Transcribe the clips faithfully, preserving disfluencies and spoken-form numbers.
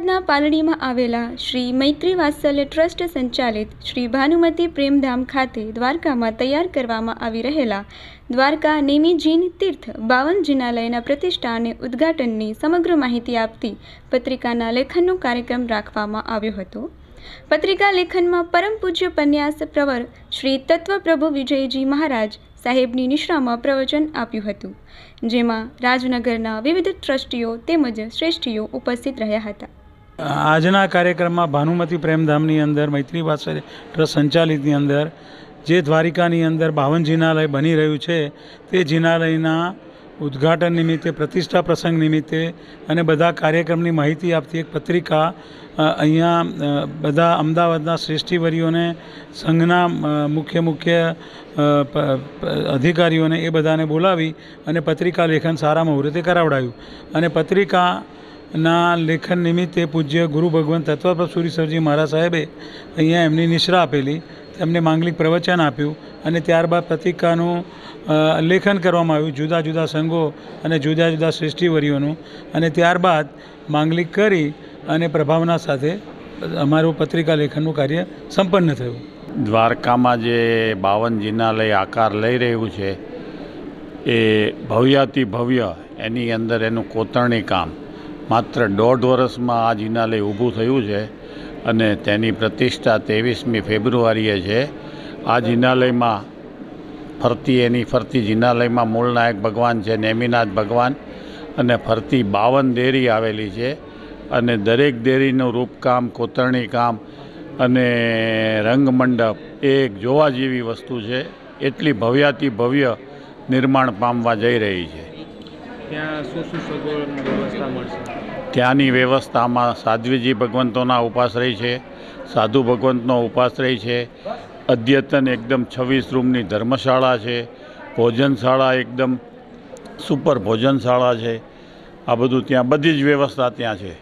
બોટાદના પાલડીમાં આવેલા શ્રી મૈત્રી વાત્સલ્ય ટ્રસ્ટ સંચાલિત શ્રી ભાનુમતી પ્રેમધામ ખાતે દ્વારકામાં તૈયાર કરવામાં આવી રહેલા દ્વારકા નેમિજીન તીર્થ બાવન જિનાલયના પ્રતિષ્ઠા અને ઉદ્ઘાટનની સમગ્ર માહિતી આપતી પત્રિકાના લેખનનો કાર્યક્રમ રાખવામાં આવ્યો હતો। પત્રિકા લેખનમાં પરમ પૂજ્ય પન્યાસ પ્રવર શ્રી તત્વપ્રભુ વિજયજી મહારાજ સાહેબની નિશ્રામાં પ્રવચન આપ્યું હતું, જેમાં રાજનગરના વિવિધ ટ્રસ્ટીઓ તેમજ શ્રેષ્ઠીઓ ઉપસ્થિત રહ્યા હતા। આજના કાર્યક્રમમાં ભાનુમતી પ્રેમધામની અંદર મૈત્રી વાત્સલ્ય ટ્રસ્ટ સંચાલિતની અંદર જે દ્વારિકાની અંદર બાવન જિનાલય બની રહ્યું છે તે જિનાલયના ઉદ્ઘાટન નિમિત્તે, પ્રતિષ્ઠા પ્રસંગ નિમિત્તે અને બધા કાર્યક્રમની માહિતી આપતી એક પત્રિકા અહીંયા બધા અમદાવાદના શ્રેષ્ઠીવરીઓને, સંઘના મુખ્ય મુખ્ય અધિકારીઓને એ બધાને બોલાવી અને પત્રિકા લેખન સારા મુહૂર્તે કરાવડાયું અને પત્રિકાના લેખન નિમિત્તે પૂજ્ય ગુરુ ભગવાન તત્વપ્રભુ સુરીશ્વરજી મહારાજ સાહેબે અહીંયા એમની નિશ્રા આપેલી, તેમને માંગલિક પ્રવચન આપ્યું અને ત્યારબાદ પત્રિકાનું લેખન કરવામાં આવ્યું જુદા જુદા સંઘો અને જુદા જુદા શ્રેષ્ઠીવરીઓનું, અને ત્યારબાદ માંગલિક કરી અને પ્રભાવના સાથે અમારું પત્રિકા લેખનનું કાર્ય સંપન્ન થયું। દ્વારકામાં જે બાવન જિનાલય આકાર લઈ રહ્યું છે એ ભવ્યાતિ ભવ્ય, એની અંદર એનું કોતરણી કામ માત્ર દોઢ વર્ષમાં આ જિનાલય ઊભું થયું છે અને તેની પ્રતિષ્ઠા ત્રેવીસમી ફેબ્રુઆરીએ છે। આ જિનાલયમાં ફરતી એની ફરતી જિનાલયમાં મૂળનાયક ભગવાન છે નેમિનાથ ભગવાન અને ફરતી બાવન દેરી આવેલી છે અને દરેક દેરીનું રૂપકામ, કોતરણી કામ અને રંગમંડપ એ એક જોવા જેવી વસ્તુ છે। એટલી ભવ્યાતિ ભવ્ય નિર્માણ પામવા જઈ રહી છે। ત્યાં શું શું સગવડની વ્યવસ્થા મળશે? ત્યાંની વ્યવસ્થામાં સાધ્વીજી ભગવંતોના ઉપાશ્રય છે, સાધુ ભગવંતનો ઉપાશ્રય છે, અદ્યતન એકદમ છવ્વીસ રૂમની ધર્મશાળા છે, ભોજનશાળા એકદમ સુપર ભોજનશાળા છે। આ બધું ત્યાં બધી જ વ્યવસ્થા ત્યાં છે।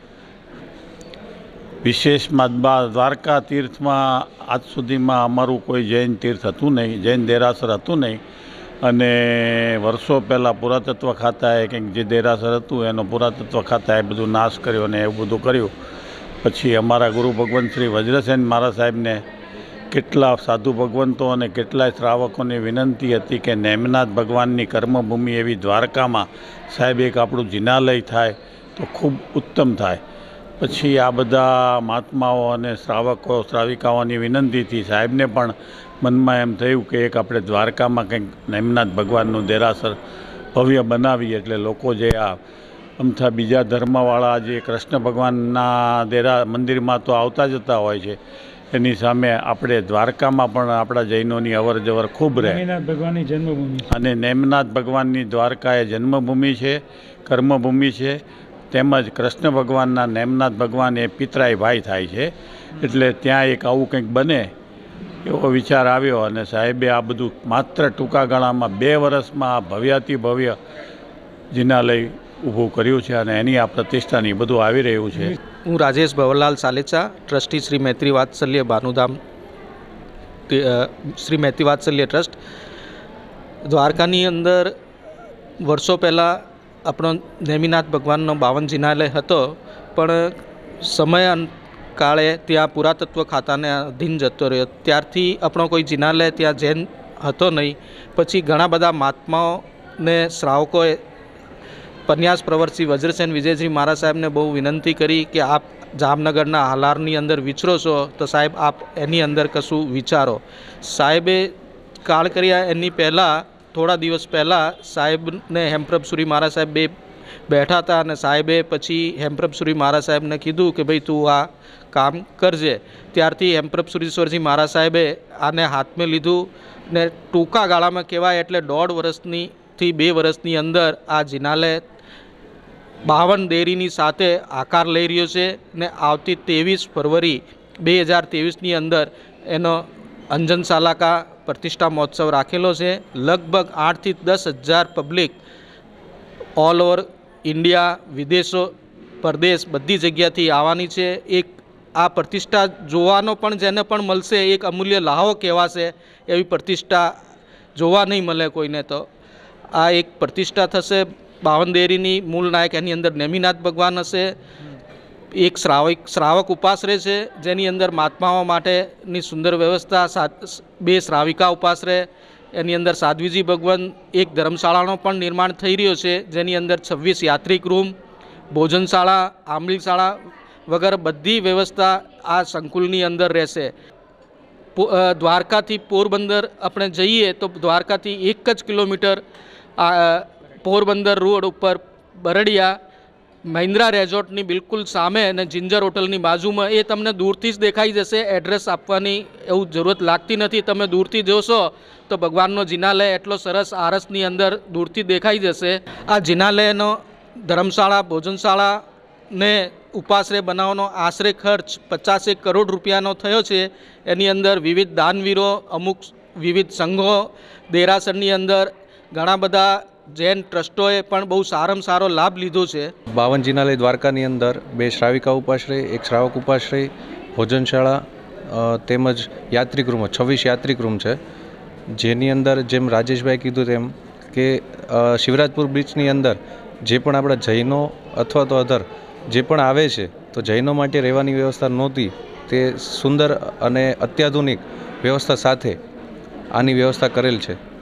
વિશેષમાં દ્વારકા તીર્થમાં આજ સુધીમાં અમારું કોઈ જૈન તીર્થ હતું નહીં, જૈન દેરાસર હતું નહીં અને વર્ષો પહેલાં પુરાતત્વ ખાતાએ કંઈક જે દેરાસર હતું એનો પુરાતત્વ ખાતાએ બધું નાશ કર્યો અને એવું બધું કર્યું। પછી અમારા ગુરુ ભગવંત શ્રી વજ્રસેન મહારાજ સાહેબને કેટલા સાધુ ભગવંતો અને કેટલાય શ્રાવકોની વિનંતી હતી કે નેમિનાથ ભગવાનની કર્મભૂમિ એવી દ્વારકામાં સાહેબ એક આપણું જિનાલય થાય તો ખૂબ ઉત્તમ થાય। પછી આ બધા મહાત્માઓ અને શ્રાવકો શ્રાવિકાઓની વિનંતીથી સાહેબને પણ મનમાં એમ થયું કે એક આપણે દ્વારકામાં કંઈક નેમિનાથ ભગવાનનું દેરાસર ભવ્ય બનાવીએ, એટલે લોકો જે આ અમથા બીજા ધર્મવાળા જે કૃષ્ણ ભગવાનના દેરા મંદિરમાં તો આવતા જતા હોય છે, એની સામે આપણે દ્વારકામાં પણ આપણા જૈનોની અવર જવર ખૂબ રહે। નેમિનાથ ભગવાનની જન્મભૂમિ અને નેમિનાથ ભગવાનની દ્વારકા એ જન્મભૂમિ છે, કર્મભૂમિ છે, તેમજ કૃષ્ણ ભગવાનના નેમિનાથ ભગવાન એ પિતરાય ભાઈ થાય છે, એટલે ત્યાં એક આવું કંઈક બને એવો વિચાર આવ્યો અને સાહેબે આ બધું માત્ર ટૂંકા ગાળામાં બે વર્ષમાં આ ભવ્યાતિ ભવ્ય જિનાલય ઊભું કર્યું છે અને એની આ પ્રતિષ્ઠાની બધું આવી રહ્યું છે। હું રાજેશ ભવરલાલ સાલેચા, ટ્રસ્ટી શ્રી મૈત્રી વાત્સલ્ય ભાનુધામ શ્રી મૈત્રી વાત્સલ્ય ટ્રસ્ટ। દ્વારકાની અંદર વર્ષો પહેલાં આપણો નેમિનાથ ભગવાનનો બાવન જિનાલય હતો, પણ સમય કાળે ત્યાં પુરાતત્વ ખાતાને અધીન જતો રહ્યો, ત્યારથી આપણો કોઈ જિનાલય ત્યાં જૈન હતો નહીં। પછી ઘણા બધા મહાત્માઓને શ્રાવકોએ પન્યાસ પ્રવર્ષી વજ્રસેન વિજયજી મહારાજ સાહેબને બહુ વિનંતી કરી કે આપ જામનગરના હાલારની અંદર વિચરો છો તો સાહેબ આપ એની અંદર કશું વિચારો। સાહેબે કાળ કર્યા એની પહેલાં થોડા દિવસ પહેલાં સાહેબને હેમપ્રભ સુરી મહારાજ સાહેબ બે બેઠા હતા અને સાહેબે પછી હેમપ્રભ સુરી મહારાજ સાહેબને કીધું કે ભાઈ તું આ કામ કરજે। ત્યારથી હેમપ્રભ સુરીશ્વરજી મહારાજ સાહેબે આને હાથમાં લીધું ને ટૂંકા ગાળામાં કહેવાય એટલે દોઢ વર્ષની થી બે વર્ષની અંદર આ જિનાલય બાવન દેરીની સાથે આકાર લઈ રહ્યો છે ને આવતી ત્રેવીસ ફરવરી બે હજાર ત્રેવીસની અંદર એનો અંજન સાલાકા પ્રતિષ્ઠા મહોત્સવ રાખેલો છે। લગભગ આઠથી દસ હજાર પબ્લિક ઓલ ઓવર ઇન્ડિયા, વિદેશો, પરદેશ બધી જગ્યાથી આવવાની છે। એક આ પ્રતિષ્ઠા જોવાનો પણ જેને પણ મળશે એક અમૂલ્ય લાહો કહેવાશે, એવી પ્રતિષ્ઠા જોવા નહીં મળે કોઈને। તો આ એક પ્રતિષ્ઠા થશે બાવન દેરીની, મૂળ નાયક એની અંદર નેમિનાથ ભગવાન હશે, એક શ્રાવક શ્રાવક ઉપાશ્રય છે, જેની અંદર મહાત્માઓ માટેની સુંદર વ્યવસ્થા, સાત બે શ્રાવિકા ઉપાશ્રય, એની અંદર સાધ્વીજી ભગવાન, એક ધર્મશાળાનો પણ નિર્માણ થઈ રહ્યો છે, જેની અંદર છવ્વીસ યાત્રિક રૂમ, ભોજનશાળા, આંબલી શાળા વગેરે બધી વ્યવસ્થા આ સંકુલની અંદર રહેશે. દ્વારકાથી પોરબંદર આપણે જઈએ તો દ્વારકાથી એક જ કિલોમીટર આ પોરબંદર રોડ ઉપર બરડિયા મહિન્દ્રા રેઝોર્ટની બિલકુલ સામે અને જિંજર હોટલની બાજુમાં, એ તમને દૂરથી જ દેખાઈ જશે. એડ્રેસ આપવાની એવું જરૂરત લાગતી નથી. તમે દૂરથી જોશો તો ભગવાનનો જિનાલય એટલો સરસ આરસની અંદર દૂરથી દેખાઈ જશે. આ જિનાલયનો ધર્મશાળા, ભોજનશાળા ને ઉપાશ્રય બનાવવાનો આશરે ખર્ચ પચાસેક કરોડ રૂપિયાનો થયો છે. એની અંદર વિવિધ દાનવીરો, અમુક વિવિધ સંઘો, દેરાસરની અંદર ઘણા બધા જૈન ટ્રસ્ટોએ પણ બહુ સારામાં સારો લાભ લીધો છે. બાવન જિનાલય દ્વારકાની અંદર બે શ્રાવિકા ઉપાશ્રય, એક શ્રાવક ઉપાશ્રય, ભોજનશાળા તેમજ યાત્રિક રૂમો, છવ્વીસ યાત્રિક રૂમ છે. જેની અંદર જેમ રાજેશભાઈ કીધું તેમ કે શિવરાજપુર બીચની અંદર જે પણ આપણા જૈનો અથવા તો અધર જે પણ આવે છે, તો જૈનો માટે રહેવાની વ્યવસ્થા નહોતી. તે સુંદર અને અત્યાધુનિક વ્યવસ્થા સાથે આની વ્યવસ્થા કરેલ છે.